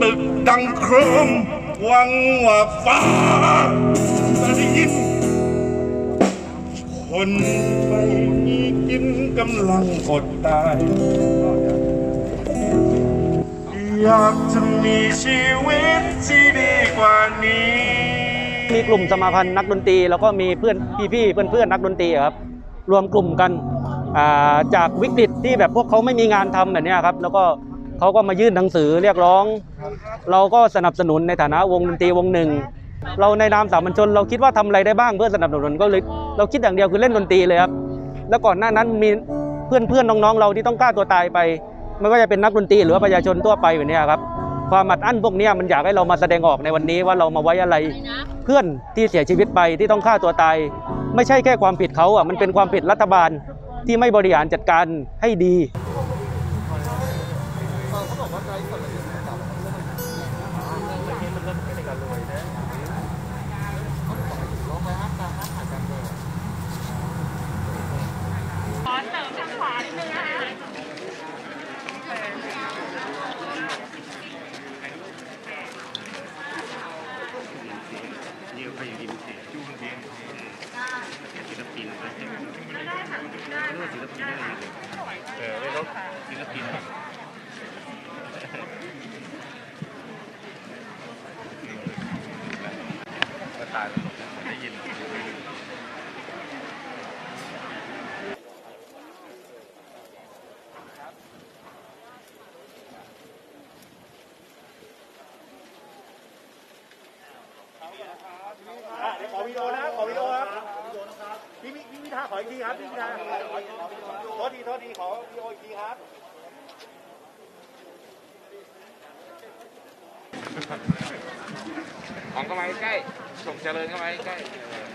ตึกดังโครมหวังว่าฟ้าจะได้ยินคนไม่มีกินกำลังอดตายอยากจะมีชีวิตที่ดีกว่านี้มีกลุ่มสมาพันธ์นักดนตรีแล้วก็มีเพื่อนพี่ๆเพื่อนนักดนตรีครับรวมกลุ่มกันจากวิกฤตที่แบบพวกเขาไม่มีงานทำแบบนี้ครับแล้วก็เขาก็มายื่นหนังสือเรียกร้องเราก็สนับสนุนในฐานะวงดนตรีวงหนึ่งเราในนามสามัญชนเราคิดว่าทำอะไรได้บ้างเพื่อสนับสนุนก็เลยเราคิดอย่างเดียวคือเล่นดนตรีเลยครับแล้วก่อนหน้านั้นมีเพื่อนน้องๆเราที่ต้องฆ่าตัวตายไปไม่ว่าจะเป็นนักดนตรีหรือว่าประชาชนทั่วไปแบบนี้ครับความอัดอั้นพวกนี้มันอยากให้เรามาแสดงออกในวันนี้ว่าเรามาไว้อะไรเพื่อนที่เสียชีวิตไปที่ต้องฆ่าตัวตายไม่ใช่แค่ความผิดเขามันเป็นความผิดรัฐบาลที่ไม่บริหารจัดการให้ดีขอวิดีโอนะขอวิดีโอครับพี่วิทาขออีกทีครับพี่วิทาโทษทีขอวิดีโออีกทีครับของเข้ามาใกล้ส่งเจริญเข้ามาใกล้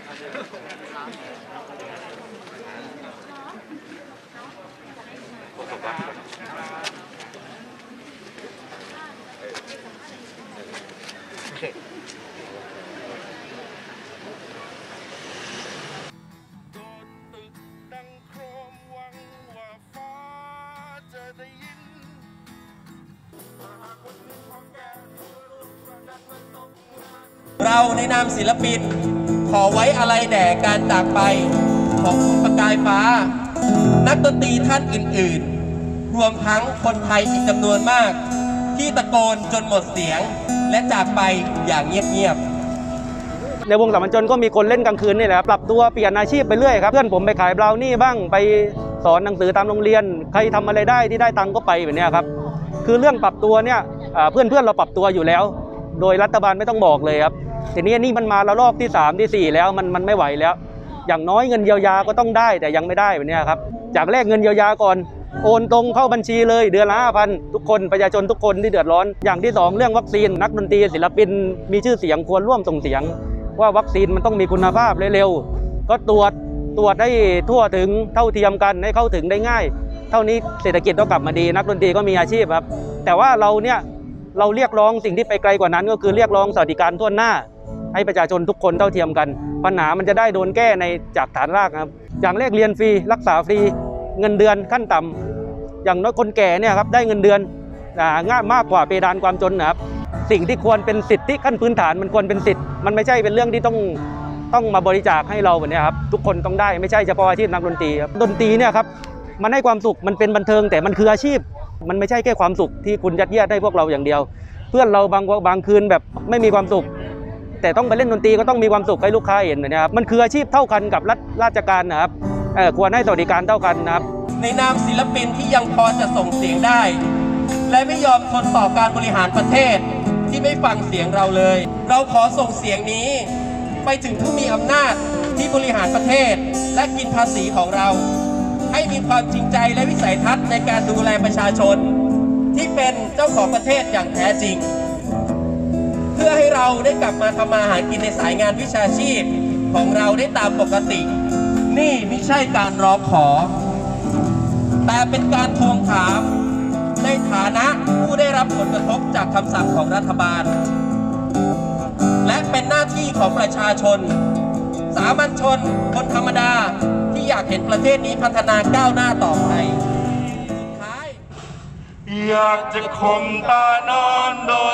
เราในนามศิลปินขอไว้อะไรแด่การจากไปของคุณประกายฟ้านักดนตรีท่านอื่นๆรวมทั้งคนไทยอีกจำนวนมากที่ตะโกนจนหมดเสียงและจากไปอย่างเงียบๆในวงสามัญชนก็มีคนเล่นกลางคืนนี่แหละปรับตัวเปลี่ยนอาชีพไปเรื่อยครับเพื่อนผมไปขายบราวนี่บ้างไปสอนหนังสือตามโรงเรียนใครทำอะไรได้ที่ได้ตังค์ก็ไปแบบนี้ครับคือเรื่องปรับตัวเนี่ยเพื่อนเราปรับตัวอยู่แล้วโดยรัฐบาลไม่ต้องบอกเลยครับทีนี้นี่มันมาละลอกที่3ที่4แล้วมันไม่ไหวแล้วอย่างน้อยเงินเยียวยาก็ต้องได้แต่ยังไม่ได้แบบนี้ครับจากแรกเงินเยียวยาก่อนโอนตรงเข้าบัญชีเลยเดือนละ 5,000 ทุกคนประชาชนทุกคนที่เดือดร้อนอย่างที่2เรื่องวัคซีนนักดนตรีศิลปินมีชื่อเสียงควรร่วมส่งเสียงว่าวัคซีนมันต้องมีคุณภาพเร็วๆก็ตรวจให้ทั่วถึงเท่าเทียมกันให้เข้าถึงได้ง่ายเท่านี้เศรษฐกิจก็กลับมาดีนักดนตรีก็มีอาชีพครับแต่ว่าเราเรียกร้องสิ่งที่ไปไกลกว่านั้นก็คือเรียกร้องสวัสดิการทั่วหน้าให้ประชาชนทุกคนเท่าเทียมกันปัญหามันจะได้โดนแก้ในจากฐานรากครับอย่างแรกเรียนฟรีรักษาฟรีเงินเดือนขั้นต่ำอย่างน้อยคนแก่เนี่ยครับได้เงินเดือนง่ายมากกว่าเพดานความจนนะครับสิ่งที่ควรเป็นสิทธิขั้นพื้นฐานมันควรเป็นสิทธิ์มันไม่ใช่เป็นเรื่องที่ต้องมาบริจาคให้เราแบบนี้ครับทุกคนต้องได้ไม่ใช่เฉพาะอาชีพนักดนตรีครับดนตรีเนี่ยครับมันให้ความสุขมันเป็นบันเทิงแต่มันคืออาชีพมันไม่ใช่แค่ความสุขที่คุณยัดเยียดให้พวกเราอย่างเดียวเพื่อนเราบางคืนแบบไม่มีความสุขแต่ต้องไปเล่นดนตรีก็ต้องมีความสุขให้ลูกค้าเห็นนะครับมันคืออาชีพเท่ากันกับราชการนะครับควรให้สวัสดิการเท่ากันนะครับในนามศิลปินที่ยังพอจะส่งเสียงได้และไม่ยอมทนต่อการบริหารประเทศที่ไม่ฟังเสียงเราเลยเราขอส่งเสียงนี้ไปถึงผู้มีอำนาจที่บริหารประเทศและกินภาษีของเราให้มีความจริงใจและวิสัยทัศน์ในการดูแลประชาชนที่เป็นเจ้าของประเทศอย่างแท้จริงเพื่อให้เราได้กลับมาทำมาหากินในสายงานวิชาชีพของเราได้ตามปกตินี่ไม่ใช่การร้องขอแต่เป็นการทวงถามในฐานะผู้ได้รับผลกระทบจากคำสั่งของรัฐบาลและเป็นหน้าที่ของประชาชนสามัญชนคนธรรมดาที่อยากเห็นประเทศนี้พัฒนาก้าวหน้าต่อไปอยากจะข่มตานอนโดยไม่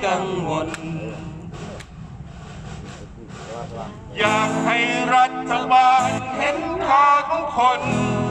กังวลอยากให้รัฐบาลเห็นค่าของคน